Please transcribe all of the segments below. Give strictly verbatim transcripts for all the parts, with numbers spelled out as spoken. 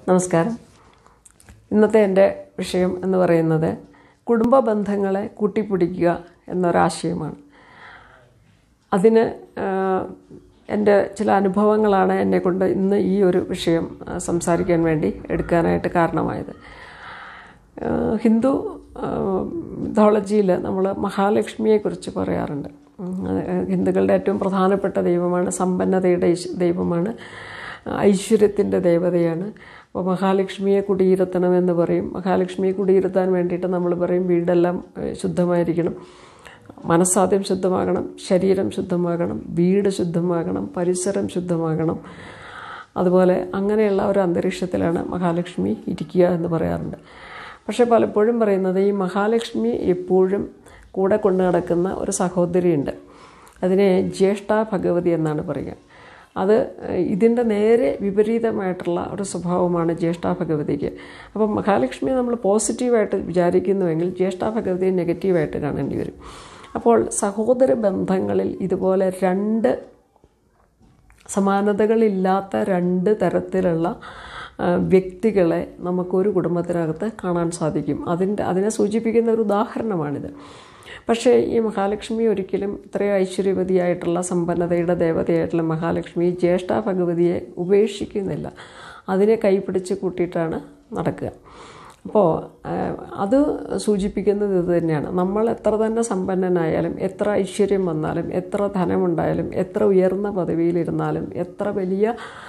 നമസ്കാരം. ഇന്നത്തെ എൻ്റെ വിഷയം എന്ന് പറയുന്നത് കുടുംബ ബന്ധങ്ങളെ കൂട്ടിപ്പിടിക്കുക എന്നൊരാശയമാണ്. അതിന് എൻ്റെ ചില അനുഭവങ്ങളാണ് എന്നെക്കൊണ്ട് ഇന്ന് ഈ ഒരു വിഷയം സംസാരിക്കാൻ വേണ്ടി എടുക്കാനായിട്ട് കാരണമായത്. ഹിന്ദു മിഥോളജിയിൽ നമ്മൾ മഹാലക്ഷ്മിയെക്കുറിച്ച് പറയാറുണ്ട്. ഹിന്ദുക്കളുടെ ഏറ്റവും പ്രധാനപ്പെട്ട ദൈവമാണ്, സമ്പന്നതയുടെ ദൈവമാണ്, ഐശ്വര്യത്തിൻ്റെ ദേവതയാണ്. അപ്പോൾ മഹാലക്ഷ്മിയെ കുടിയിരുത്തണമെന്ന് പറയും. മഹാലക്ഷ്മിയെ കുടിയിരുത്താൻ വേണ്ടിയിട്ട് നമ്മൾ പറയും വീടെല്ലാം ശുദ്ധമായിരിക്കണം, മനസ്സാദ്യം ശുദ്ധമാകണം, ശരീരം ശുദ്ധമാകണം, വീട് ശുദ്ധമാകണം, പരിസരം ശുദ്ധമാകണം. അതുപോലെ അങ്ങനെയുള്ള ഒരു അന്തരീക്ഷത്തിലാണ് മഹാലക്ഷ്മി ഇരിക്കുക എന്ന് പറയാറുണ്ട്. പക്ഷേ പലപ്പോഴും പറയുന്നത് ഈ മഹാലക്ഷ്മി എപ്പോഴും കൂടെ കൊണ്ടു നടക്കുന്ന ഒരു സഹോദരിയുണ്ട്. അതിനെ ജ്യേഷ്ഠ ഭഗവതി എന്നാണ് പറയുക. അത് ഇതിൻ്റെ നേരെ വിപരീതമായിട്ടുള്ള ഒരു സ്വഭാവമാണ് ജ്യേഷ്ഠ ഭഗവതിക്ക്. അപ്പം മഹാലക്ഷ്മിയെ നമ്മൾ പോസിറ്റീവായിട്ട് വിചാരിക്കുന്നുവെങ്കിൽ ജ്യേഷ്ഠ ഭഗവതിയെ നെഗറ്റീവായിട്ട് കാണേണ്ടി വരും. അപ്പോൾ സഹോദര ബന്ധങ്ങളിൽ ഇതുപോലെ രണ്ട് സമാനതകളില്ലാത്ത രണ്ട് തരത്തിലുള്ള വ്യക്തികളെ നമുക്കൊരു കുടുംബത്തിനകത്ത് കാണാൻ സാധിക്കും. അതിൻ്റെ അതിനെ സൂചിപ്പിക്കുന്ന ഒരു ഉദാഹരണമാണിത്. പക്ഷേ ഈ മഹാലക്ഷ്മി ഒരിക്കലും ഇത്രയും ഐശ്വര്യവതിയായിട്ടുള്ള സമ്പന്നതയുടെ ദേവതയായിട്ടുള്ള മഹാലക്ഷ്മി ജ്യേഷ്ഠ ഭഗവതിയെ ഉപേക്ഷിക്കുന്നില്ല. അതിനെ കൈപിടിച്ച് കൂട്ടിയിട്ടാണ് നടക്കുക. അപ്പോൾ അത് സൂചിപ്പിക്കുന്നത് ഇത് തന്നെയാണ്. നമ്മൾ എത്ര തന്നെ സമ്പന്നനായാലും, എത്ര ഐശ്വര്യം വന്നാലും, എത്ര ധനമുണ്ടായാലും, എത്ര ഉയർന്ന പദവിയിലിരുന്നാലും, എത്ര വലിയ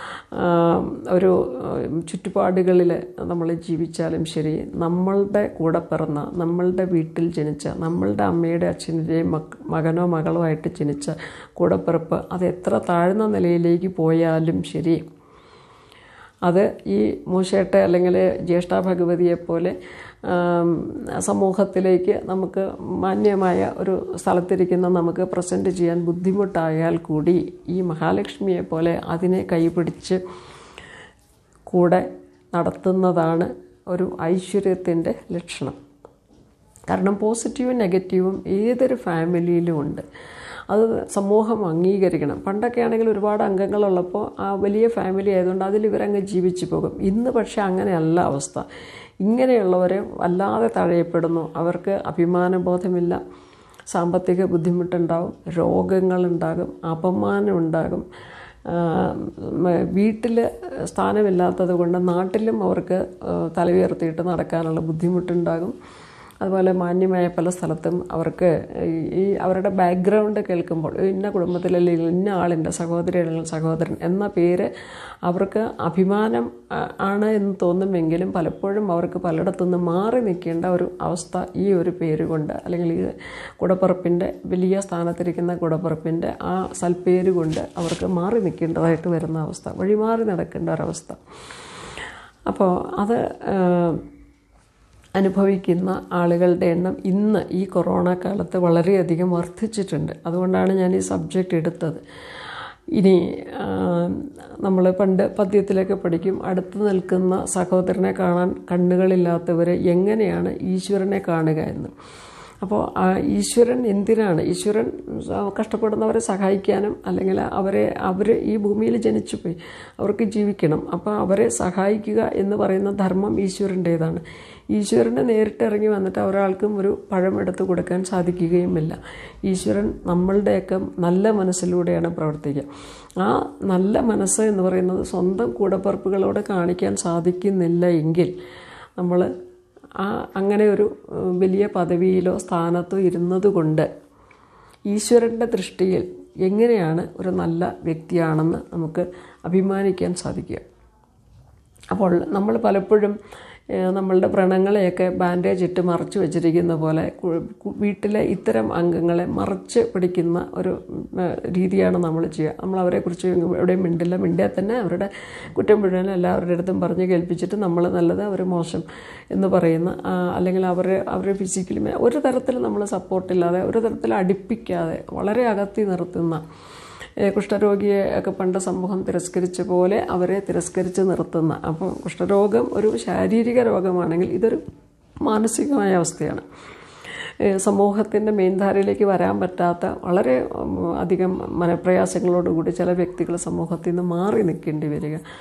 ഒരു ചുറ്റുപാടുകളിൽ നമ്മൾ ജീവിച്ചാലും ശരി, നമ്മളുടെ കൂടെ പിറന്ന, നമ്മളുടെ വീട്ടിൽ ജനിച്ച, നമ്മളുടെ അമ്മയുടെ അച്ഛൻ്റെയും മകനോ മകളോ ആയിട്ട് ജനിച്ച കൂടപ്പിറപ്പ് അത് എത്ര താഴ്ന്ന നിലയിലേക്ക് പോയാലും ശരി, അത് ഈ മൂശേട്ട അല്ലെങ്കിൽ ജ്യേഷ്ഠ ഭഗവതിയെപ്പോലെ സമൂഹത്തിലേക്ക് നമുക്ക് മാന്യമായ ഒരു സ്ഥലത്തിരിക്കുന്ന നമുക്ക് പ്രസൻറ്റ് ചെയ്യാൻ ബുദ്ധിമുട്ടായാൽ കൂടി ഈ മഹാലക്ഷ്മിയെ പോലെ അതിനെ കൈപിടിച്ച് കൂടെ നടത്തുന്നതാണ് ഒരു ഐശ്വര്യത്തിൻ്റെ ലക്ഷണം. കാരണം പോസിറ്റീവും നെഗറ്റീവും ഏതൊരു ഫാമിലിയിലും ഉണ്ട്. അത് സമൂഹം അംഗീകരിക്കണം. പണ്ടൊക്കെ ആണെങ്കിൽ ഒരുപാട് അംഗങ്ങളുള്ളപ്പോൾ ആ വലിയ ഫാമിലി ആയതുകൊണ്ട് അതിൽ ഇവരങ്ങ് ജീവിച്ചു പോകും. ഇന്ന് പക്ഷേ അങ്ങനെയല്ല അവസ്ഥ. ഇങ്ങനെയുള്ളവരെ വല്ലാതെ തഴയപ്പെടുന്നു. അവർക്ക് അഭിമാനബോധമില്ല, സാമ്പത്തിക ബുദ്ധിമുട്ടുണ്ടാകും, രോഗങ്ങളുണ്ടാകും, അപമാനം ഉണ്ടാകും. വീട്ടിൽ സ്ഥാനമില്ലാത്തത് കൊണ്ട് നാട്ടിലും അവർക്ക് തലയുയർത്തിയിട്ട് നടക്കാനുള്ള ബുദ്ധിമുട്ടുണ്ടാകും. അതുപോലെ മാന്യമായ പല സ്ഥലത്തും അവർക്ക് ഈ അവരുടെ ബാക്ക്ഗ്രൗണ്ട് കേൾക്കുമ്പോൾ ഇന്ന കുടുംബത്തിലല്ലെങ്കിൽ ഇന്ന ആളിൻ്റെ സഹോദരി അല്ലെങ്കിൽ സഹോദരൻ എന്ന പേര് അവർക്ക് അഭിമാനം ആണ് എന്ന് തോന്നുമെങ്കിലും പലപ്പോഴും അവർക്ക് പലയിടത്തുനിന്ന് മാറി നിൽക്കേണ്ട ഒരു അവസ്ഥ ഈ ഒരു പേര് കൊണ്ട്, അല്ലെങ്കിൽ ഈ കൂടപ്പിറപ്പിൻ്റെ വലിയ സ്ഥാനത്തിരിക്കുന്ന കൂടപ്പിറപ്പിൻ്റെ ആ സൽപ്പേര് കൊണ്ട് അവർക്ക് മാറി നിൽക്കേണ്ടതായിട്ട് വരുന്ന അവസ്ഥ, വഴിമാറി നടക്കേണ്ട ഒരവസ്ഥ. അപ്പോൾ അത് അനുഭവിക്കുന്ന ആളുകളുടെ എണ്ണം ഇന്ന് ഈ കൊറോണ കാലത്ത് വളരെയധികം വർദ്ധിച്ചിട്ടുണ്ട്. അതുകൊണ്ടാണ് ഞാൻ ഈ സബ്ജക്റ്റ് എടുത്തത്. ഇനി നമ്മൾ പണ്ട് പദ്യത്തിലൊക്കെ പഠിക്കും, അടുത്ത് നിൽക്കുന്ന സഹോദരനെ കാണാൻ കണ്ണുകളില്ലാത്തവർ എങ്ങനെയാണ് ഈശ്വരനെ കാണുക എന്ന്. അപ്പോൾ ആ ഈശ്വരൻ എന്തിനാണ്? ഈശ്വരൻ കഷ്ടപ്പെടുന്നവരെ സഹായിക്കാനും, അല്ലെങ്കിൽ അവരെ അവർ ഈ ഭൂമിയിൽ ജനിച്ചു പോയി, അവർക്ക് ജീവിക്കണം. അപ്പോൾ അവരെ സഹായിക്കുക എന്ന് പറയുന്ന ധർമ്മം ഈശ്വരൻ്റേതാണ്. ഈശ്വരനെ നേരിട്ട് ഇറങ്ങി വന്നിട്ട് ഒരാൾക്കും ഒരു പഴം എടുത്ത് കൊടുക്കാൻ സാധിക്കുകയുമില്ല. ഈശ്വരൻ നമ്മളുടെയൊക്കെ നല്ല മനസ്സിലൂടെയാണ് പ്രവർത്തിക്കുക. ആ നല്ല മനസ്സ് എന്ന് പറയുന്നത് സ്വന്തം കൂടപ്പിറപ്പുകളോട് കാണിക്കാൻ സാധിക്കുന്നില്ല എങ്കിൽ നമ്മൾ ആ അങ്ങനെ ഒരു വലിയ പദവിയിലോ സ്ഥാനത്തോ ഇരുന്നത് കൊണ്ട് ഈശ്വരൻ്റെ ദൃഷ്ടിയിൽ എങ്ങനെയാണ് ഒരു നല്ല വ്യക്തിയാണെന്ന് നമുക്ക് അഭിമാനിക്കാൻ സാധിക്കുക. അപ്പോൾ നമ്മൾ പലപ്പോഴും നമ്മളുടെ വ്രണങ്ങളെയൊക്കെ ബാൻഡേജ് ഇട്ട് മറച്ചു വെച്ചിരിക്കുന്ന പോലെ വീട്ടിലെ ഇത്തരം അംഗങ്ങളെ മറച്ച് പിടിക്കുന്ന ഒരു രീതിയാണ് നമ്മൾ ചെയ്യുക. നമ്മൾ അവരെക്കുറിച്ച് എവിടെയും മിണ്ടില്ല, മിണ്ടിയാൽ തന്നെ അവരുടെ കുറ്റം മുഴുവൻ എല്ലാവരുടെ അടുത്തും പറഞ്ഞ് കേൾപ്പിച്ചിട്ട് നമ്മൾ നല്ലത് അവർ മോശം എന്ന് പറയുന്ന, അല്ലെങ്കിൽ അവരെ അവരെ ഫിസിക്കലി ഒരു തരത്തിൽ നമ്മൾ സപ്പോർട്ടില്ലാതെ, ഒരു തരത്തിൽ അടുപ്പിക്കാതെ വളരെ അകത്തി നിർത്തുന്ന, കുഷ്ഠരോഗിയെ ഒക്കെ പണ്ട് സമൂഹം തിരസ്കരിച്ച പോലെ അവരെ തിരസ്കരിച്ച് നിർത്തുന്ന. അപ്പോൾ കുഷ്ഠരോഗം ഒരു ശാരീരിക രോഗമാണെങ്കിൽ ഇതൊരു മാനസികമായ അവസ്ഥയാണ്. സമൂഹത്തിൻ്റെ മെയിൻധാരയിലേക്ക് വരാൻ പറ്റാത്ത വളരെ അധികം മനപ്രയാസങ്ങളോടുകൂടി ചില വ്യക്തികൾ സമൂഹത്തിൽ നിന്ന് മാറി നിൽക്കേണ്ടി വരിക.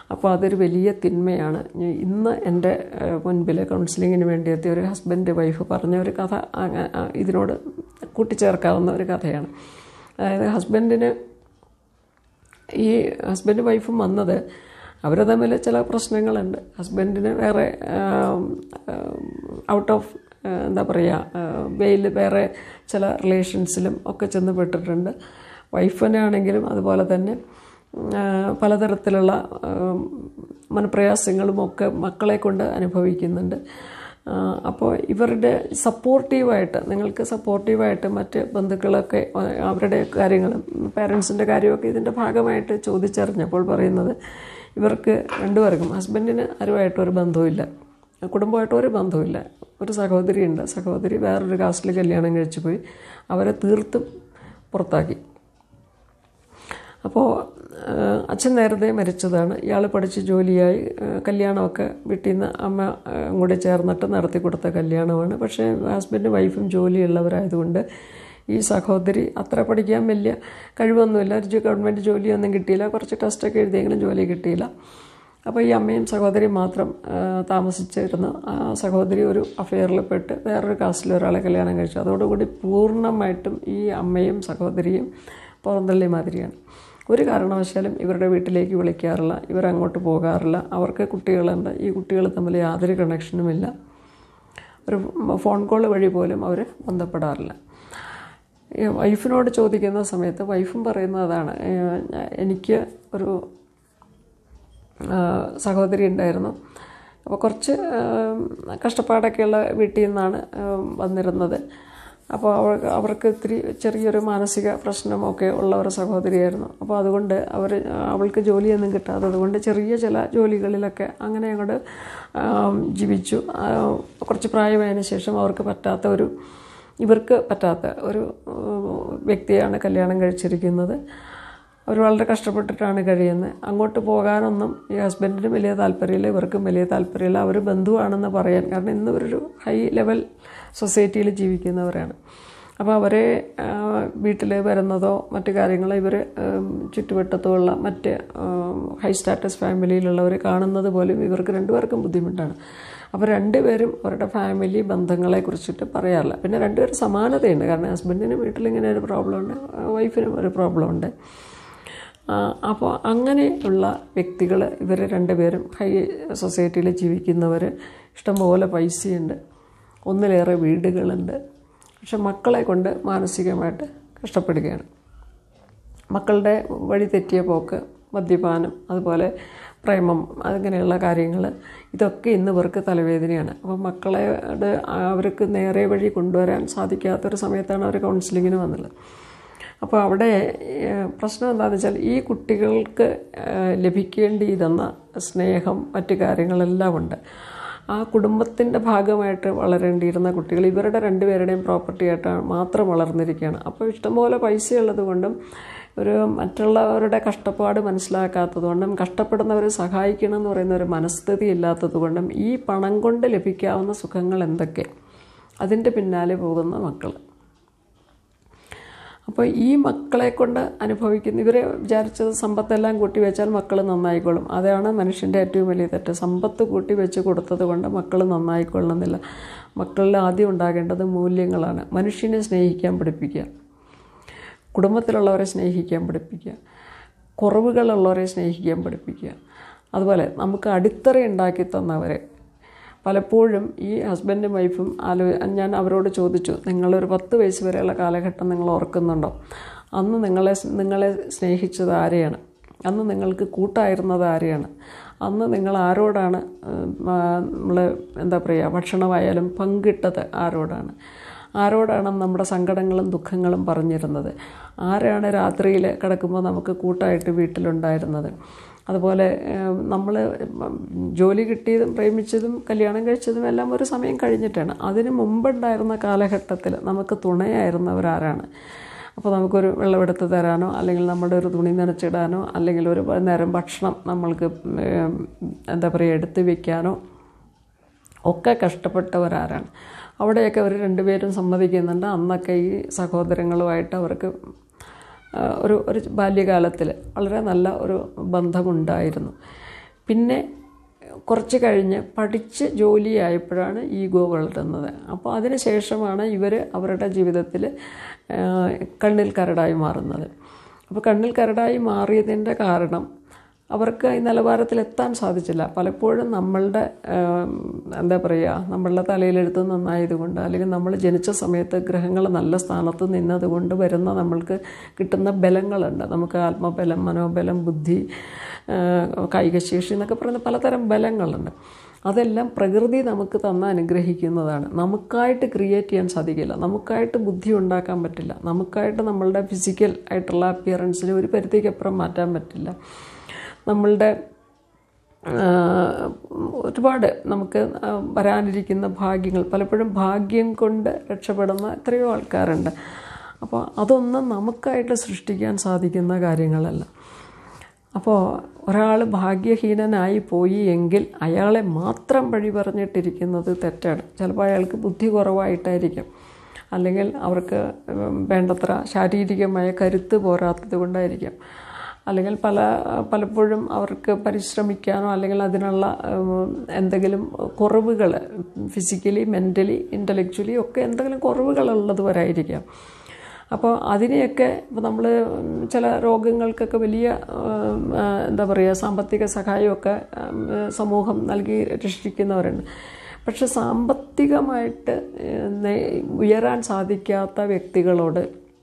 അപ്പോൾ അതൊരു വലിയ തിന്മയാണ്. ഇന്ന് എൻ്റെ മുൻപിൽ കൗൺസിലിങ്ങിന് വേണ്ടി എത്തിയ ഒരു ഹസ്ബൻഡ് വൈഫ് പറഞ്ഞ ഒരു കഥ ഇതിനോട് കൂട്ടിച്ചേർക്കാവുന്ന ഒരു കഥയാണ്. അതായത് ഹസ്ബൻഡിന് ഈ ഹസ്ബൻഡ് വൈഫും വന്നത് അവർ തമ്മിൽ ചില പ്രശ്നങ്ങളുണ്ട്. ഹസ്ബൻഡിന് വേറെ ഔട്ട് ഓഫ് എന്താ പറയുക വെയിൽ വേറെ ചില റിലേഷൻസിലും ഒക്കെ ചെന്ന് പെട്ടിട്ടുണ്ട്. വൈഫിനാണെങ്കിലും അതുപോലെ തന്നെ പലതരത്തിലുള്ള മനപ്രയാസങ്ങളുമൊക്കെ മക്കളെ കൊണ്ട് അനുഭവിക്കുന്നുണ്ട്. അപ്പോൾ ഇവരുടെ സപ്പോർട്ടീവായിട്ട് നിങ്ങൾക്ക് സപ്പോർട്ടീവായിട്ട് മറ്റ് ബന്ധുക്കളൊക്കെ അവരുടെ കാര്യങ്ങളും പാരൻസിൻ്റെ കാര്യമൊക്കെ ഇതിൻ്റെ ഭാഗമായിട്ട് ചോദിച്ചറിഞ്ഞപ്പോൾ പറയുന്നത് ഇവർക്ക് രണ്ടുപേർക്കും ഹസ്ബൻഡിന് ആരുമായിട്ടൊരു ബന്ധവുമില്ല, കുടുംബമായിട്ടൊരു ബന്ധവുമില്ല. ഒരു സഹോദരിയുണ്ട്, സഹോദരി വേറൊരു കാസ്റ്റിൽ കല്യാണം കഴിച്ചു പോയി, അവരെ തീർത്തും പുറത്താക്കി. അപ്പോൾ അച്ഛൻ നേരത്തെ മരിച്ചതാണ്. ഇയാൾ പഠിച്ച് ജോലിയായി കല്യാണമൊക്കെ വീട്ടിൽ നിന്ന് അമ്മ കൂടെ ചേർന്നിട്ട് നടത്തി കൊടുത്ത കല്യാണമാണ്. പക്ഷേ ഹസ്ബൻഡും വൈഫും ജോലിയുള്ളവരായതുകൊണ്ട് ഈ സഹോദരി അത്ര പഠിക്കാൻ വലിയ കഴിവൊന്നുമില്ല, ഒരു ഗവൺമെൻറ് ജോലിയൊന്നും കിട്ടിയില്ല, കുറച്ച് ടെസ്റ്റൊക്കെ എഴുതിയെങ്കിലും ജോലി കിട്ടിയില്ല. അപ്പോൾ ഈ അമ്മയും സഹോദരിയും മാത്രം താമസിച്ചിരുന്നു. ആ സഹോദരി ഒരു അഫെയറിൽ പെട്ട് വേറൊരു കാസ്റ്റിൽ ഒരാളെ കല്യാണം കഴിച്ചു. അതോടുകൂടി പൂർണ്ണമായിട്ടും ഈ അമ്മയും സഹോദരിയും പുറന്തള്ളി മാതിരിയാണ്. ഒരു കാരണവശാലും ഇവരുടെ വീട്ടിലേക്ക് വിളിക്കാറില്ല, ഇവരങ്ങോട്ട് പോകാറില്ല. അവർക്ക് കുട്ടികളുണ്ട്, ഈ കുട്ടികൾ തമ്മിൽ യാതൊരു കണക്ഷനുമില്ല. ഒരു ഫോൺ കോൾ വഴി പോലും അവർ ബന്ധപ്പെടാറില്ല. വൈഫിനോട് ചോദിക്കുന്ന സമയത്ത് വൈഫും പറയുന്നതാണ്, എനിക്ക് ഒരു സഹോദരി ഉണ്ടായിരുന്നു, അപ്പോൾ കുറച്ച് കഷ്ടപ്പാടൊക്കെയുള്ള വീട്ടിൽ നിന്നാണ് വന്നിരുന്നത്. അപ്പോൾ അവ അവർക്ക് ഇത്തിരി ചെറിയൊരു മാനസിക പ്രശ്നമൊക്കെ ഉള്ള ഒരു സഹോദരിയായിരുന്നു. അപ്പോൾ അതുകൊണ്ട് അവർ അവൾക്ക് ജോലിയൊന്നും കിട്ടാത്തത് കൊണ്ട് ചെറിയ ചില ജോലികളിലൊക്കെ അങ്ങനെ അങ്ങോട്ട് ജീവിച്ചു. കുറച്ച് പ്രായമായതിനു ശേഷം അവർക്ക് പറ്റാത്ത ഒരു ഇവർക്ക് പറ്റാത്ത ഒരു വ്യക്തിയാണ് കല്യാണം കഴിച്ചിരിക്കുന്നത്. അവർ വളരെ കഷ്ടപ്പെട്ടിട്ടാണ് കഴിയുന്നത്. അങ്ങോട്ട് പോകാനൊന്നും ഈ ഹസ്ബൻഡിന് വലിയ താല്പര്യമില്ല, ഇവർക്കും വലിയ താല്പര്യമില്ല. അവർ ബന്ധുവാണെന്ന് പറയാൻ, കാരണം ഇന്ന് ഇവരൊരു ഹൈ ലെവൽ സൊസൈറ്റിയിൽ ജീവിക്കുന്നവരാണ്. അപ്പോൾ അവരെ വീട്ടിൽ വരുന്നതോ മറ്റു കാര്യങ്ങളോ ഇവർ ചുറ്റുവട്ടത്തോ ഉള്ള മറ്റ് ഹൈ സ്റ്റാറ്റസ് ഫാമിലിയിലുള്ളവർ കാണുന്നത് പോലും ഇവർക്ക് രണ്ടുപേർക്കും ബുദ്ധിമുട്ടാണ്. അപ്പോൾ രണ്ടുപേരും അവരുടെ ഫാമിലി ബന്ധങ്ങളെ കുറിച്ചിട്ട് പറയാറില്ല. പിന്നെ രണ്ടുപേരും സമാനതയുണ്ട്, കാരണം ഹസ്ബൻഡിന് വീട്ടിലിങ്ങനെ ഒരു പ്രോബ്ലം ഉണ്ട്, വൈഫിനും ഒരു പ്രോബ്ലം ഉണ്ട്. അപ്പോൾ അങ്ങനെയുള്ള വ്യക്തികൾ ഇവർ രണ്ടുപേരും ഹൈ സൊസൈറ്റിയിൽ ജീവിക്കുന്നവർ, ഇഷ്ടംപോലെ പൈസയുണ്ട്, ഒന്നിലേറെ വീടുകളുണ്ട്. പക്ഷെ മക്കളെ കൊണ്ട് മാനസികമായിട്ട് കഷ്ടപ്പെടുകയാണ്. മക്കളുടെ വഴി തെറ്റിയ പോക്ക്, മദ്യപാനം, അതുപോലെ പ്രേമം, അങ്ങനെയുള്ള കാര്യങ്ങൾ, ഇതൊക്കെ ഇന്ന് ഇവർക്ക് തലവേദനയാണ്. അപ്പോൾ മക്കളെ അവർക്ക് നേരെ വഴി കൊണ്ടുവരാൻ സാധിക്കാത്തൊരു സമയത്താണ് അവർ കൗൺസിലിങ്ങിന് വന്നത്. അപ്പോൾ അവിടെ പ്രശ്നം എന്താണെന്ന് വെച്ചാൽ ഈ കുട്ടികൾക്ക് ലഭിക്കേണ്ടിയിരുന്ന സ്നേഹം മറ്റു കാര്യങ്ങളെല്ലാം ഉണ്ട്. ആ കുടുംബത്തിൻ്റെ ഭാഗമായിട്ട് വളരേണ്ടിയിരുന്ന കുട്ടികൾ ഇവരുടെ രണ്ടുപേരുടെയും പ്രോപ്പർട്ടി ആയിട്ടാണ് മാത്രം വളർന്നിരിക്കുകയാണ്. അപ്പോൾ ഇഷ്ടംപോലെ പൈസ ഉള്ളത് കൊണ്ടും ഒരു മറ്റുള്ളവരുടെ കഷ്ടപ്പാട് മനസ്സിലാക്കാത്തത് കൊണ്ടും കഷ്ടപ്പെടുന്നവരെ സഹായിക്കണം എന്ന് പറയുന്ന ഒരു മനസ്ഥിതി ഇല്ലാത്തത് കൊണ്ടും ഈ പണം കൊണ്ട് ലഭിക്കാവുന്ന സുഖങ്ങൾ എന്തൊക്കെ അതിൻ്റെ പിന്നാലെ പോകുന്ന മക്കൾ. അപ്പോൾ ഈ മക്കളെ കൊണ്ട് അനുഭവിക്കുന്ന ഇവരെ വിചാരിച്ചത് സമ്പത്തെല്ലാം കൂട്ടി വെച്ചാൽ മക്കൾ നന്നായിക്കോളും. അതാണ് മനുഷ്യൻ്റെ ഏറ്റവും വലിയ തെറ്റ്. സമ്പത്ത് കൂട്ടി വെച്ച് കൊടുത്തത് കൊണ്ട് മക്കൾ നന്നായിക്കൊള്ളണമെന്നില്ല. മക്കളിൽ ആദ്യം ഉണ്ടാകേണ്ടത് മൂല്യങ്ങളാണ്. മനുഷ്യനെ സ്നേഹിക്കാൻ പഠിപ്പിക്കുക, കുടുംബത്തിലുള്ളവരെ സ്നേഹിക്കാൻ പഠിപ്പിക്കുക, കുറവുകളുള്ളവരെ സ്നേഹിക്കാൻ പഠിപ്പിക്കുക. അതുപോലെ നമുക്ക് അടിത്തറ ഉണ്ടാക്കി തന്നവരെ പലപ്പോഴും ഈ ഹസ്ബൻഡും വൈഫും ആലോ ഞാൻ അവരോട് ചോദിച്ചു, നിങ്ങളൊരു പത്ത് വയസ്സ് വരെയുള്ള കാലഘട്ടം നിങ്ങൾ ഓർക്കുന്നുണ്ടോ? അന്ന് നിങ്ങളെ നിങ്ങളെ സ്നേഹിച്ചത് ആരെയാണ്? അന്ന് നിങ്ങൾക്ക് കൂട്ടായിരുന്നത് ആരെയാണ്? അന്ന് നിങ്ങൾ ആരോടാണ് നമ്മൾ എന്താ പറയുക ഭക്ഷണമായാലും പങ്കിട്ടത് ആരോടാണ്? ആരോടാണ് നമ്മുടെ സങ്കടങ്ങളും ദുഃഖങ്ങളും പറഞ്ഞിരുന്നത്? ആരാണ് രാത്രിയിൽ കിടക്കുമ്പോൾ നമുക്ക് കൂട്ടായിട്ട് വീട്ടിലുണ്ടായിരുന്നത്? അതുപോലെ നമ്മൾ ജോലി കിട്ടിയതും പ്രേമിച്ചതും കല്യാണം കഴിച്ചതും എല്ലാം ഒരു സമയം കഴിഞ്ഞിട്ടാണ്. അതിന് മുമ്പുണ്ടായിരുന്ന കാലഘട്ടത്തിൽ നമുക്ക് തുണയായിരുന്നവരാരാണ്? അപ്പോൾ നമുക്കൊരു വെള്ളമെടുത്ത് തരാനോ അല്ലെങ്കിൽ നമ്മുടെ ഒരു തുണി നനച്ചിടാനോ അല്ലെങ്കിൽ ഒരു നേരം ഭക്ഷണം നമ്മൾക്ക് എന്താ പറയുക എടുത്ത് വയ്ക്കാനോ ഒക്കെ കഷ്ടപ്പെട്ടവരാരാണ്? അവിടെയൊക്കെ അവർ രണ്ടുപേരും സമ്മതിക്കുന്നുണ്ട്. അന്നൊക്കെ ഈ സഹോദരങ്ങളുമായിട്ട് അവർക്ക് ഒരു ഒരു ബാല്യകാലത്തിൽ വളരെ നല്ല ഒരു ബന്ധമുണ്ടായിരുന്നു. പിന്നെ കുറച്ച് കഴിഞ്ഞ് പഠിച്ച് ജോലിയായപ്പോഴാണ് ഈഗോ വളരുന്നത്. അപ്പോൾ അതിന് ശേഷമാണ് ഇവർ അവരുടെ ജീവിതത്തിൽ കണ്ണിൽ കരടായി മാറുന്നത്. അപ്പോൾ കണ്ണിൽ കരടായി മാറിയതിൻ്റെ കാരണം അവർക്ക് ഈ നിലവാരത്തിലെത്താൻ സാധിച്ചില്ല. പലപ്പോഴും നമ്മളുടെ എന്താ പറയുക, നമ്മളുടെ തലയിലെടുത്ത് നന്നായതുകൊണ്ട്, അല്ലെങ്കിൽ നമ്മൾ ജനിച്ച സമയത്ത് ഗ്രഹങ്ങൾ നല്ല സ്ഥാനത്ത് നിന്നതുകൊണ്ട് വരുന്ന നമ്മൾക്ക് കിട്ടുന്ന ബലങ്ങളുണ്ട്. നമുക്ക് ആത്മബലം, മനോബലം, ബുദ്ധി, കായികശേഷി എന്നൊക്കെ പറയുന്ന പലതരം ബലങ്ങളുണ്ട്. അതെല്ലാം പ്രകൃതി നമുക്ക് തന്ന് അനുഗ്രഹിക്കുന്നതാണ്. നമുക്കായിട്ട് ക്രിയേറ്റ് ചെയ്യാൻ സാധിക്കില്ല, നമുക്കായിട്ട് ബുദ്ധി ഉണ്ടാക്കാൻ പറ്റില്ല, നമുക്കായിട്ട് നമ്മളുടെ ഫിസിക്കൽ ആയിട്ടുള്ള അപ്പിയറൻസിന് ഒരു പരിധിക്കപ്പുറം മാറ്റാൻ പറ്റില്ല. നമ്മളുടെ ഒരുപാട് നമുക്ക് വരാനിരിക്കുന്ന ഭാഗ്യങ്ങൾ, പലപ്പോഴും ഭാഗ്യം കൊണ്ട് രക്ഷപ്പെടുന്ന എത്രയോ ആൾക്കാരുണ്ട്. അപ്പോൾ അതൊന്നും നമുക്കായിട്ട് സൃഷ്ടിക്കാൻ സാധിക്കുന്ന കാര്യങ്ങളല്ല. അപ്പോൾ ഒരാൾ ഭാഗ്യഹീനനായി പോയി എങ്കിൽ അയാളെ മാത്രം വഴി പറഞ്ഞിട്ടിരിക്കുന്നത് തെറ്റാണ്. ചിലപ്പോൾ അയാൾക്ക് ബുദ്ധി കുറവായിട്ടായിരിക്കും, അല്ലെങ്കിൽ അവർക്ക് വേണ്ടത്ര ശാരീരികമായ കരുത്ത് പോരാത്തത് കൊണ്ടായിരിക്കാം, അല്ലെങ്കിൽ പല പലപ്പോഴും അവർക്ക് പരിശ്രമിക്കാനോ അല്ലെങ്കിൽ അതിനുള്ള എന്തെങ്കിലും കുറവുകൾ ഫിസിക്കലി, മെൻ്റലി, ഇൻ്റലക്ച്വലി ഒക്കെ എന്തെങ്കിലും കുറവുകളുള്ളത് വരായിരിക്കാം. അപ്പോൾ അതിനെയൊക്കെ ഇപ്പോൾ നമ്മൾ ചില രോഗങ്ങൾക്കൊക്കെ വലിയ എന്താ പറയുക സാമ്പത്തിക സഹായമൊക്കെ സമൂഹം നൽകി രക്ഷിക്കുന്നവരുണ്ട്. പക്ഷെ സാമ്പത്തികമായിട്ട് ഉയരാൻ സാധിക്കാത്ത വ്യക്തികളോട്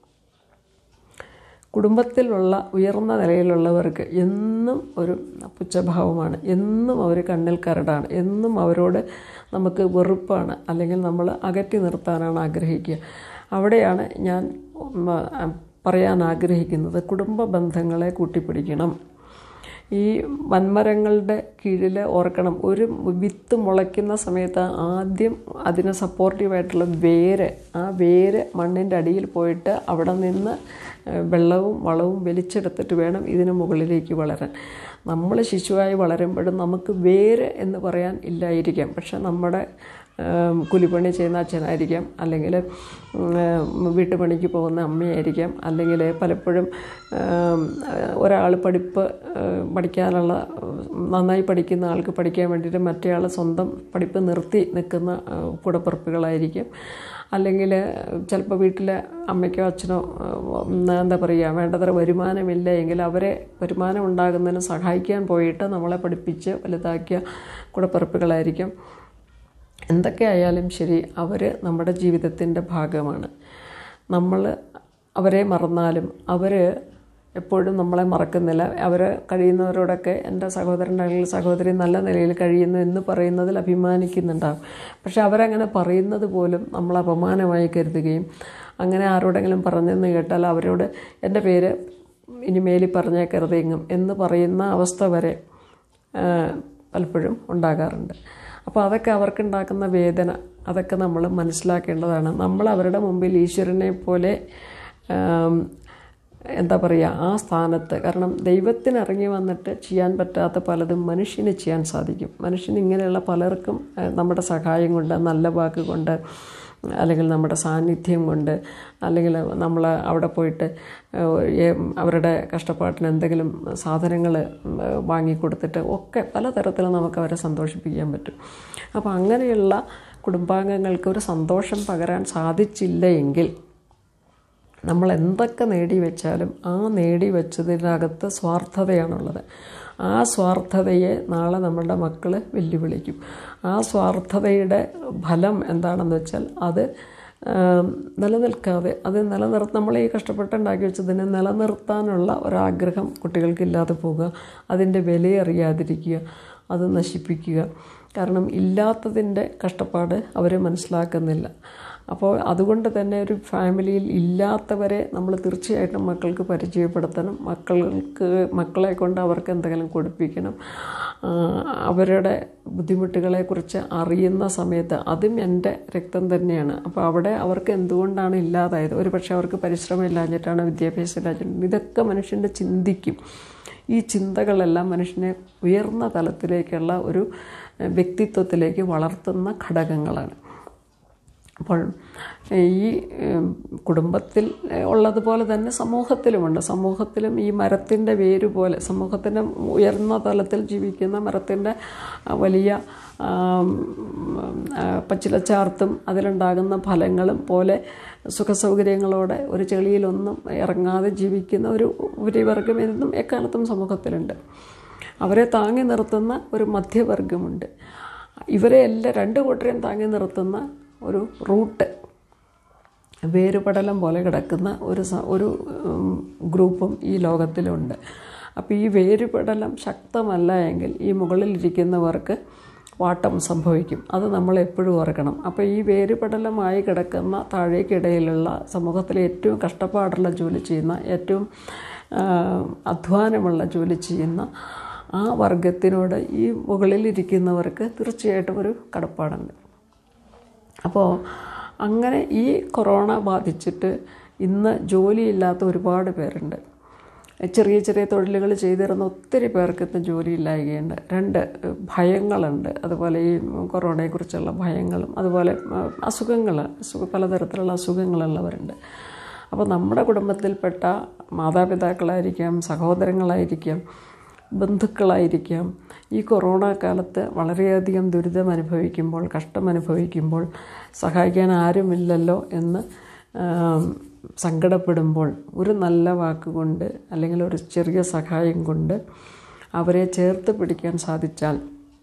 കുടുംബത്തിലുള്ള ഉയർന്ന നിലയിലുള്ളവർക്ക് എന്നും ഒരു പുച്ഛഭാവമാണ്, എന്നും അവർ കണ്ണിൽ കരടാണ്, എന്നും അവരോട് നമുക്ക് വെറുപ്പാണ്, അല്ലെങ്കിൽ നമ്മൾ അകറ്റി നിർത്താനാണ് ആഗ്രഹിക്കുക. അവിടെയാണ് ഞാൻ പറയാൻ ആഗ്രഹിക്കുന്നത്, കുടുംബ ബന്ധങ്ങളെ കൂട്ടിപ്പിടിക്കണം. ഈ വൻമരങ്ങളുടെ കീഴിൽ ഓർക്കണം, ഒരു വിത്ത് മുളയ്ക്കുന്ന സമയത്ത് ആദ്യം അതിന് സപ്പോർട്ടീവായിട്ടുള്ള വേര്, ആ വേര് മണ്ണിൻ്റെ അടിയിൽ പോയിട്ട് അവിടെ നിന്ന് വെള്ളവും വളവും വലിച്ചെടുത്തിട്ട് വേണം ഇതിന് മുകളിലേക്ക് വളരാൻ. നമ്മൾ ശിശുവായി വളരുമ്പോഴും നമുക്ക് വേര് എന്ന് പറയാൻ ഇല്ലായിരിക്കാം, പക്ഷെ നമ്മുടെ കൂലിപ്പണി ചെയ്യുന്ന അച്ഛനായിരിക്കാം, അല്ലെങ്കിൽ വീട്ടുപണിക്ക് പോകുന്ന അമ്മയായിരിക്കാം, അല്ലെങ്കിൽ പലപ്പോഴും ഒരാൾ പഠിപ്പ് പഠിക്കാനുള്ള നന്നായി പഠിക്കുന്ന ആൾക്ക് പഠിക്കാൻ വേണ്ടിയിട്ട് മറ്റേ ആൾ സ്വന്തം പഠിപ്പ് നിർത്തി നിൽക്കുന്ന കൂടപ്പിറപ്പുകളായിരിക്കും, അല്ലെങ്കിൽ ചിലപ്പോൾ വീട്ടിലെ അമ്മയ്ക്കോ അച്ഛനോ എന്താ പറയുക വേണ്ടത്ര വരുമാനമില്ല എങ്കിൽ അവരെ വരുമാനം ഉണ്ടാകുന്നതിന് സഹായിക്കാൻ പോയിട്ട് നമ്മളെ പഠിപ്പിച്ച് വലുതാക്കിയ കൂടപ്പിറപ്പുകളായിരിക്കും. എന്തൊക്കെ ആയാലും ശരി, അവർ നമ്മുടെ ജീവിതത്തിൻ്റെ ഭാഗമാണ്. നമ്മൾ അവരെ മറന്നാലും അവർ എപ്പോഴും നമ്മളെ മറക്കുന്നില്ല. അവർ കഴിയുന്നവരോടൊക്കെ എൻ്റെ സഹോദരൻ അല്ലെങ്കിൽ സഹോദരി നല്ല നിലയിൽ കഴിയുന്നു എന്ന് പറയുന്നതിൽ അഭിമാനിക്കുന്നുണ്ടാകും. പക്ഷെ അവരങ്ങനെ പറയുന്നത് പോലും നമ്മൾ അപമാനമായി കരുതുകയും, അങ്ങനെ ആരോടെങ്കിലും പറഞ്ഞെന്ന് കേട്ടാൽ അവരോട് എൻ്റെ പേര് ഇനി മേലിൽ പറഞ്ഞേക്കരുതെങ്ങും എന്ന് പറയുന്ന അവസ്ഥ വരെ പലപ്പോഴും ഉണ്ടാകാറുണ്ട്. അപ്പോൾ അതൊക്കെ അവർക്കുണ്ടാക്കുന്ന വേദന, അതൊക്കെ നമ്മൾ മനസ്സിലാക്കേണ്ടതാണ്. നമ്മൾ അവരുടെ മുമ്പിൽ ഈശ്വരനെ പോലെ എന്താ പറയുക ആ സ്ഥാനത്ത്, കാരണം ദൈവത്തിന് ഇറങ്ങി വന്നിട്ട് ചെയ്യാൻ പറ്റാത്ത പലതും മനുഷ്യന് ചെയ്യാൻ സാധിക്കും. മനുഷ്യന് ഇങ്ങനെയുള്ള പലർക്കും നമ്മുടെ സഹായം കൊണ്ട്, നല്ല വാക്ക് കൊണ്ട്, അല്ലെങ്കിൽ നമ്മുടെ സാന്നിധ്യം കൊണ്ട്, അല്ലെങ്കിൽ നമ്മൾ അവിടെ പോയിട്ട് അവരുടെ കഷ്ടപ്പാട്ടിന് എന്തെങ്കിലും സാധനങ്ങൾ വാങ്ങിക്കൊടുത്തിട്ട് ഒക്കെ പലതരത്തിൽ നമുക്ക് അവരെ സന്തോഷിപ്പിക്കാൻ പറ്റും. അപ്പോൾ അങ്ങനെയുള്ള കുടുംബാംഗങ്ങൾക്ക് ഒരു സന്തോഷം പകരാൻ സാധിച്ചില്ല എങ്കിൽ നമ്മൾ എന്തൊക്കെ നേടി വെച്ചാലും ആ നേടി വെച്ചതിനകത്ത് സ്വാർത്ഥതയാണുള്ളത്. ആ സ്വാർത്ഥതയെ നാളെ നമ്മളുടെ മക്കൾ വെല്ലുവിളിക്കും. ആ സ്വാർത്ഥതയുടെ ഫലം എന്താണെന്ന് വെച്ചാൽ അത് നിലനിൽക്കാതെ, അത് നിലനിർത്ത നമ്മൾ ഈ കഷ്ടപ്പെട്ടുണ്ടാക്കി വെച്ചതിനെ നിലനിർത്താനുള്ള ഒരാഗ്രഹം കുട്ടികൾക്കില്ലാതെ പോവുക, അതിൻ്റെ വിലയറിയാതിരിക്കുക, അത് നശിപ്പിക്കുക. കാരണം ഇല്ലാത്തതിൻ്റെ കഷ്ടപ്പാട് അവർ മനസ്സിലാക്കുന്നില്ല. അപ്പോൾ അതുകൊണ്ട് തന്നെ ഒരു ഫാമിലിയിൽ ഇല്ലാത്തവരെ നമ്മൾ തീർച്ചയായിട്ടും മക്കൾക്ക് പരിചയപ്പെടുത്തണം. മക്കൾക്ക് മക്കളെ കൊണ്ട് അവർക്ക് എന്തെങ്കിലും കൊടുപ്പിക്കണം. അവരുടെ ബുദ്ധിമുട്ടുകളെക്കുറിച്ച് അറിയുന്ന സമയത്ത് അതും എൻ്റെ രക്തം തന്നെയാണ്. അപ്പോൾ അവിടെ അവർക്ക് എന്തുകൊണ്ടാണ് ഇല്ലാതായത്, ഒരു പക്ഷേ അവർക്ക് പരിശ്രമം ഇല്ലാഞ്ഞിട്ടാണ്, വിദ്യാഭ്യാസം ഇല്ലാഞ്ഞിട്ടാണ്, ഇതൊക്കെ മനുഷ്യൻ്റെ ചിന്തിക്കും. ഈ ചിന്തകളെല്ലാം മനുഷ്യനെ ഉയർന്ന തലത്തിലേക്കുള്ള ഒരു വ്യക്തിത്വത്തിലേക്ക് വളർത്തുന്ന ഘടകങ്ങളാണ്. അപ്പോൾ ഈ കുടുംബത്തിൽ ഉള്ളതുപോലെ തന്നെ സമൂഹത്തിലുമുണ്ട്. സമൂഹത്തിലും ഈ മരത്തിൻ്റെ വേര് പോലെ, സമൂഹത്തിൻ്റെ ഉയർന്ന തലത്തിൽ ജീവിക്കുന്ന മരത്തിൻ്റെ വലിയ പച്ചിലച്ചാർത്തും അതിലുണ്ടാകുന്ന ഫലങ്ങളും പോലെ സുഖസൗകര്യങ്ങളോടെ ഒരു ചെളിയിലൊന്നും ഇറങ്ങാതെ ജീവിക്കുന്ന ഒരു ഉപരിവർഗം എന്നും എക്കാലത്തും സമൂഹത്തിലുണ്ട്. അവരെ താങ്ങി നിർത്തുന്ന ഒരു മധ്യവർഗമുണ്ട്. ഇവരെ എല്ലാം രണ്ട് കൂട്ടരെയും താങ്ങി നിർത്തുന്ന ഒരു റൂട്ട്, വേരുപടലം പോലെ കിടക്കുന്ന ഒരു ഒരു ഗ്രൂപ്പും ഈ ലോകത്തിലുണ്ട്. അപ്പോൾ ഈ വേരുപടലം ശക്തമല്ല എങ്കിൽ ഈ മുകളിലിരിക്കുന്നവർക്ക് വാട്ടം സംഭവിക്കും. അത് നമ്മൾ എപ്പോഴും ഓർക്കണം. അപ്പോൾ ഈ വേരുപടലമായി കിടക്കുന്ന താഴേക്കിടയിലുള്ള സമൂഹത്തിലെ ഏറ്റവും കഷ്ടപ്പാടുള്ള ജോലി ചെയ്യുന്ന, ഏറ്റവും അധ്വാനമുള്ള ജോലി ചെയ്യുന്ന ആ വർഗത്തിനോട് ഈ മുകളിലിരിക്കുന്നവർക്ക് തീർച്ചയായിട്ടും ഒരു കടപ്പാടുണ്ട്. അപ്പോൾ അങ്ങനെ ഈ കൊറോണ ബാധിച്ചിട്ട് ഇന്ന് ജോലിയില്ലാത്ത ഒരുപാട് പേരുണ്ട്. ചെറിയ ചെറിയ തൊഴിലുകൾ ചെയ്തിരുന്ന ഒത്തിരി പേർക്ക് ഇന്ന് ജോലിയില്ലായ്കയുണ്ട്. രണ്ട് ഭയങ്ങളുണ്ട്. അതുപോലെ ഈ കൊറോണയെക്കുറിച്ചുള്ള ഭയങ്ങളും അതുപോലെ അസുഖങ്ങൾ അസുഖ പലതരത്തിലുള്ള അസുഖങ്ങളുള്ളവരുണ്ട്. അപ്പോൾ നമ്മുടെ കുടുംബത്തിൽപ്പെട്ട മാതാപിതാക്കളായിരിക്കാം, സഹോദരങ്ങളായിരിക്കാം, ബന്ധുക്കളായിരിക്കാം, ഈ കൊറോണ കാലത്ത് വളരെയധികം ദുരിതം അനുഭവിക്കുമ്പോൾ, കഷ്ടം അനുഭവിക്കുമ്പോൾ, സഹായിക്കാൻ ആരുമില്ലല്ലോ എന്ന് സങ്കടപ്പെടുമ്പോൾ ഒരു നല്ല വാക്കുകൊണ്ട് അല്ലെങ്കിൽ ഒരു ചെറിയ സഹായം കൊണ്ട് അവരെ ചേർത്ത് പിടിക്കാൻ സാധിച്ചാൽ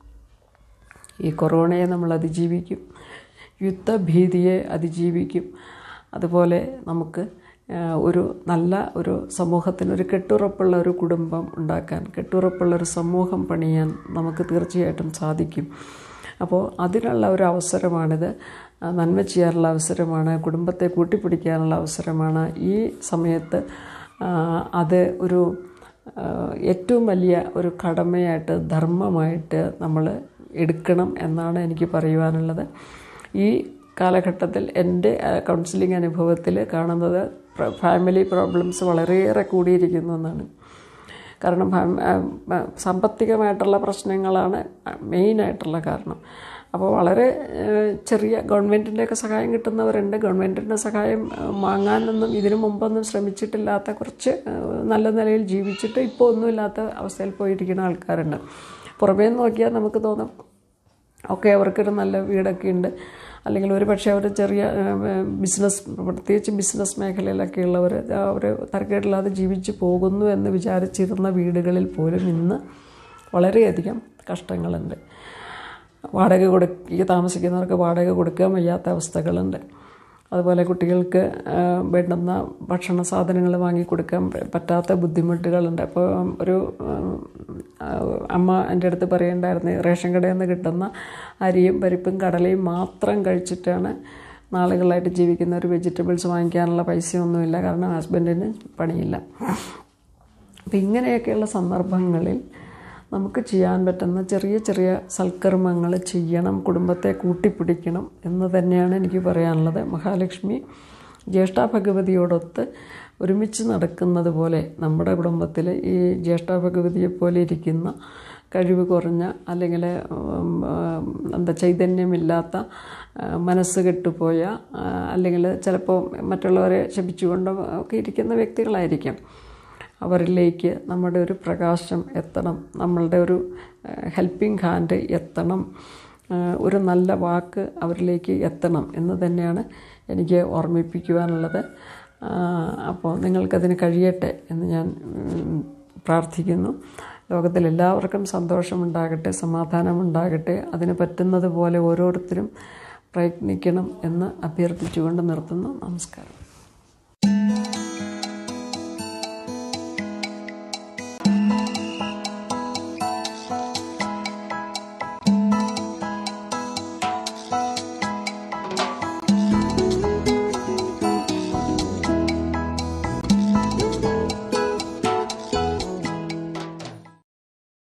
ഈ കൊറോണയെ നമ്മൾ അതിജീവിക്കും, യുദ്ധഭീതിയെ അതിജീവിക്കും. അതുപോലെ നമുക്ക് ഒരു നല്ല ഒരു സമൂഹത്തിനൊരു കെട്ടുറപ്പുള്ള ഒരു കുടുംബം ഉണ്ടാക്കാൻ, കെട്ടുറപ്പുള്ളൊരു സമൂഹം പണിയാൻ നമുക്ക് തീർച്ചയായിട്ടും സാധിക്കും. അപ്പോൾ അതിനുള്ള ഒരു അവസരമാണിത്. നന്മ ചെയ്യാനുള്ള അവസരമാണ്, കുടുംബത്തെ കൂട്ടിപ്പിടിക്കാനുള്ള അവസരമാണ്. ഈ സമയത്ത് അത് ഒരു ഏറ്റവും വലിയ ഒരു കടമയായിട്ട്, ധർമ്മമായിട്ട് നമ്മൾ എടുക്കണം എന്നാണ് എനിക്ക് പറയുവാനുള്ളത്. ഈ കാലഘട്ടത്തിൽ എൻ്റെ കൗൺസിലിംഗ് അനുഭവത്തിൽ കാണുന്നത് ഫാമിലി പ്രോബ്ലംസ് വളരെയേറെ കൂടിയിരിക്കുന്നു എന്നാണ്. കാരണം സാമ്പത്തികമായിട്ടുള്ള പ്രശ്നങ്ങളാണ് മെയിനായിട്ടുള്ള കാരണം. അപ്പോൾ വളരെ ചെറിയ ഗവൺമെൻറ്റിൻ്റെയൊക്കെ സഹായം കിട്ടുന്നവരുണ്ട്. ഗവൺമെൻറ്റിൻ്റെ സഹായം വാങ്ങാനൊന്നും ഇതിനു മുമ്പൊന്നും ശ്രമിച്ചിട്ടില്ലാത്ത, കുറച്ച് നല്ല നിലയിൽ ജീവിച്ചിട്ട് ഇപ്പോൾ ഒന്നുമില്ലാത്ത അവസ്ഥയിൽ പോയിരിക്കുന്ന ആൾക്കാരുണ്ട്. പുറമേ നോക്കിയാൽ നമുക്ക് തോന്നും ഓക്കെ അവർക്കൊരു നല്ല വീടൊക്കെ ഉണ്ട്, അല്ലെങ്കിൽ ഒരു പക്ഷേ അവർ ചെറിയ ബിസിനസ്, പ്രത്യേകിച്ച് ബിസിനസ് മേഖലയിലൊക്കെ ഉള്ളവർ അവർ തരക്കേടില്ലാതെ ജീവിച്ച് പോകുന്നു എന്ന് വിചാരിച്ചിരുന്ന വീടുകളിൽ പോലും ഇന്ന് വളരെയധികം കഷ്ടങ്ങളുണ്ട്. വാടക കൊടുക്കുക, താമസിക്കുന്നവർക്ക് വാടക കൊടുക്കാൻ വയ്യാത്ത അവസ്ഥകളുണ്ട്. അതുപോലെ കുട്ടികൾക്ക് വേണ്ടുന്ന ഭക്ഷണ സാധനങ്ങൾ വാങ്ങിക്കൊടുക്കാൻ പറ്റാത്ത ബുദ്ധിമുട്ടുകളുണ്ട്. അപ്പോൾ ഒരു അമ്മ എൻ്റെ അടുത്ത് പറയുണ്ടായിരുന്നു, റേഷൻ കടയിൽ നിന്ന് കിട്ടുന്ന അരിയും പരിപ്പും കടലയും മാത്രം കഴിച്ചിട്ടാണ് നാളുകളായിട്ട് ജീവിക്കുന്ന ഒരു വെജിറ്റബിൾസ് വാങ്ങിക്കാനുള്ള പൈസയൊന്നുമില്ല, കാരണം ഹസ്ബൻഡിന് പണിയില്ല. അപ്പം ഇങ്ങനെയൊക്കെയുള്ള സന്ദർഭങ്ങളിൽ നമുക്ക് ചെയ്യാൻ പറ്റുന്ന ചെറിയ ചെറിയ സൽക്കർമ്മങ്ങൾ ചെയ്യണം, കുടുംബത്തെ കൂട്ടിപ്പിടിക്കണം എന്ന് തന്നെയാണ് എനിക്ക് പറയാനുള്ളത്. മഹാലക്ഷ്മി ജ്യേഷ്ഠ ഭഗവതിയോടൊത്ത് ഒരുമിച്ച് നടക്കുന്നത് പോലെ നമ്മുടെ കുടുംബത്തിൽ ഈ ജ്യേഷ്ഠ ഭഗവതിയെപ്പോലെ ഇരിക്കുന്ന കഴിവ് കുറഞ്ഞ, അല്ലെങ്കിൽ എന്താ ചൈതന്യമില്ലാത്ത, മനസ്സ് കെട്ടുപോയ, അല്ലെങ്കിൽ ചിലപ്പോൾ മറ്റുള്ളവരെ ശപിച്ചുകൊണ്ടോ ഒക്കെ ഇരിക്കുന്ന വ്യക്തികളായിരിക്കാം. അവരിലേക്ക് നമ്മുടെ ഒരു പ്രകാശം എത്തണം, നമ്മളുടെ ഒരു ഹെൽപ്പിംഗ് ഹാൻഡ് എത്തണം, ഒരു നല്ല വാക്ക് അവരിലേക്ക് എത്തണം എന്ന് തന്നെയാണ് എനിക്ക് ഓർമ്മിപ്പിക്കുവാനുള്ളത്. അപ്പോൾ നിങ്ങൾക്കതിന് കഴിയട്ടെ എന്ന് ഞാൻ പ്രാർത്ഥിക്കുന്നു. ലോകത്തിലെല്ലാവർക്കും സന്തോഷമുണ്ടാകട്ടെ, സമാധാനമുണ്ടാകട്ടെ. അതിന് പറ്റുന്നത് പോലെ ഓരോരുത്തരും പ്രയത്നിക്കണം എന്ന് അഭ്യർത്ഥിച്ചുകൊണ്ട് നിർത്തുന്നു. നമസ്കാരം.